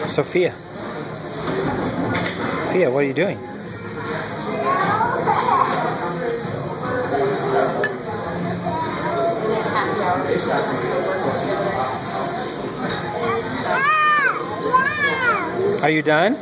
Sophia. Sophia, what are you doing? Are you done?